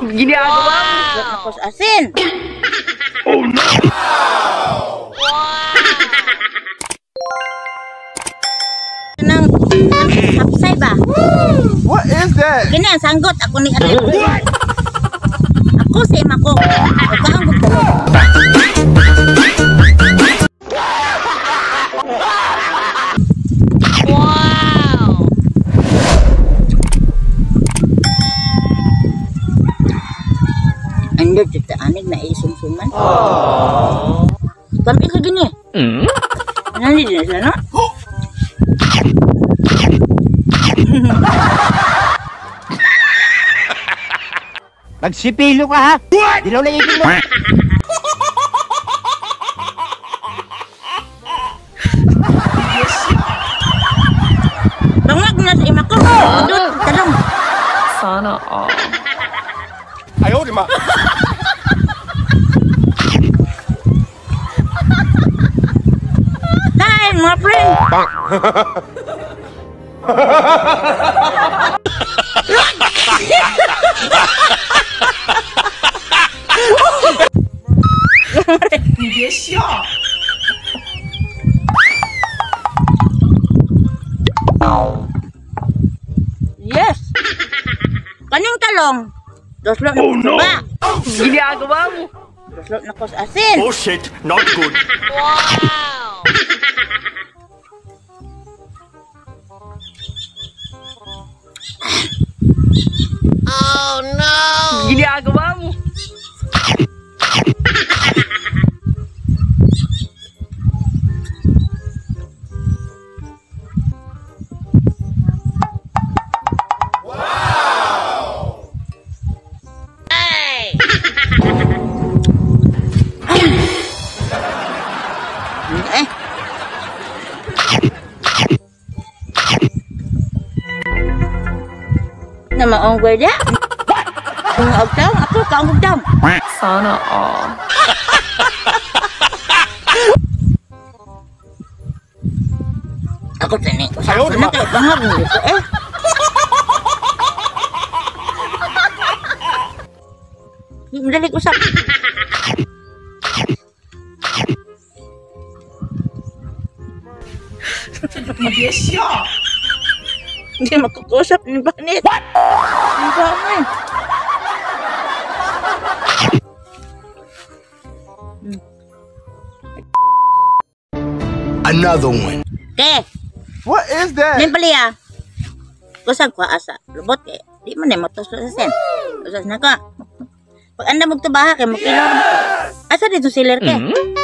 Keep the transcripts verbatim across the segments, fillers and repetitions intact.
Ginagawa mo. Tapos asin. Oh no! Nang hapsay ba? What is that? Kini ang sanggot ako ni ate. Ako si Mako. Ikaw ang bugtalo. Wow! Ando kita anig na isumsuman. Oh. Kami ka gini. Mm? Nani din sila, no? Magsipilo ka ha? Dilaw na ibig mo. Bangag na sa ima ko. Udot, talong. Sana all. Ayaw, di ma. Hi, mga friend. Yes. Kaning talong. Doslot na Oh, ko no. ba? Ginagawa mo. Doslot na ko sa asin. Oh shit, not good. Wow! Oh no! Ginagawa mo. Hey! Eh. Nama ang gweda? Mga agdaw, ako kaong agdaw. Sana all. Ako tani. Ayaw, di ma. Ano kayo bangag mo ito eh? Madali ko sa... Hindi magkukusap ni Banit. What? Ang bangay. Another one. Okay. What is that? Nin pali ah. Kusag ko asa. Lubot eh. Di mo na matos sa sen. Kusas na ko. Pag anda magtubaha kay magkilaw mo ko. Asa dito sealer ke?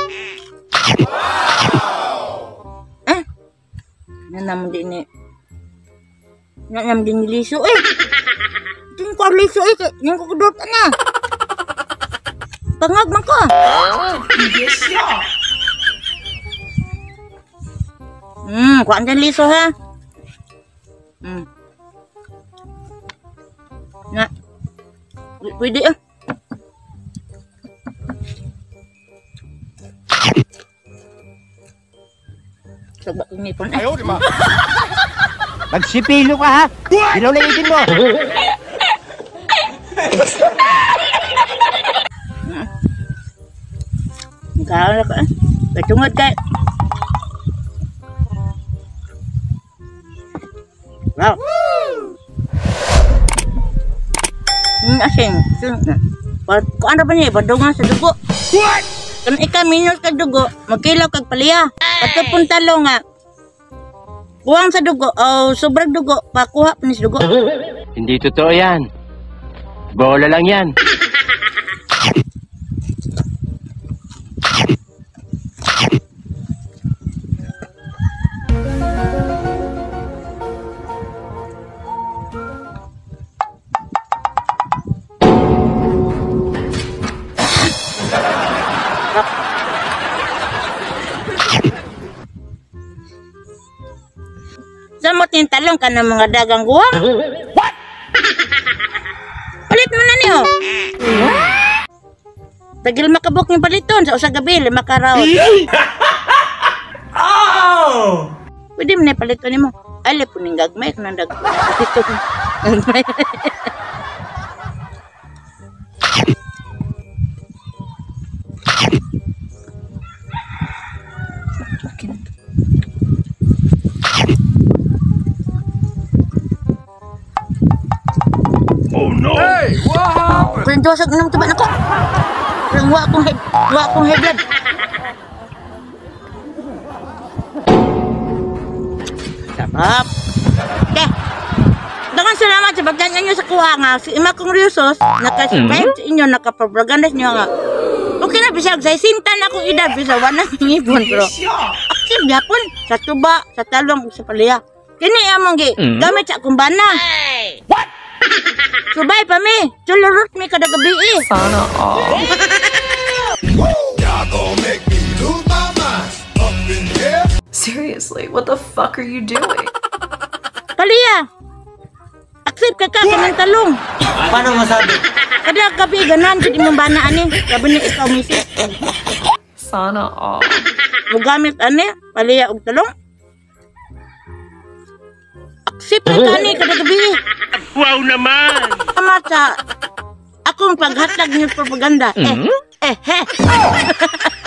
Eh? Nanam din ni. Nanam din ni liso eh. Din ko liso eh. Yung kukudot na. Pangag man ko. Hmm, kuhaan dyan liso ha. Hmm. Na. P- Pwede ah. Sabak yung nipon eh. Ayaw, di ma. Magsipilo ka ha? Dilaw na ibig mo. Nagkaroon ka eh. Katungod ka. Wow. Hmm, asin. Kung ano ba niya, badungan sa dugo. What? Kung ikaw minus ka dugo, magkilaw kag paliya. Katapon talo nga. Buwang sa dugo, o sobrang dugo, pakuha pa ni sa dugo. Hindi totoo yan. Bola lang yan. Samot yung talong ka ng mga dagang guwang. What? Palit mo na niyo. Tagil makabok yung paliton sa usag gabi, lima ka raw. Oh! Pwede mo na paliton ni mo. Ay, po ning gagmay ka ng dag. Paliton. Gagmay. Hey, what happened? Kung tuwasag nang tuba na ko. Parang wa akong head, wa akong high blood. Sarap. Okay. Dagan salamat sa pagtanyan nyo sa kuha nga. Si Ima kong Ryusos, nakasubscribe sa inyo, nakapropagandas nyo nga. Okay na, bisag sa isintan akong edad, bisag wala ng ngipon, pero active yapon sa tuba, sa talong, sa palaya. Kini among gi, gamit sa akong bana. What? Subay pa mi, tulurot mi kada gabi eh. Sana all. Y'all gonna make me lose my mind. Up in here. Seriously, what the fuck are you doing? Palaya, accept ka ka kanang talong. Paano masabi? Kada gabi ganan jud imong bana ani, gabi ni ikaw misis. Sana all. Ug gamit ani, palaya og talong. Accept ka ani kada gabi. Wow naman! Tama sa akong paghatag ng propaganda. Eh, eh, eh.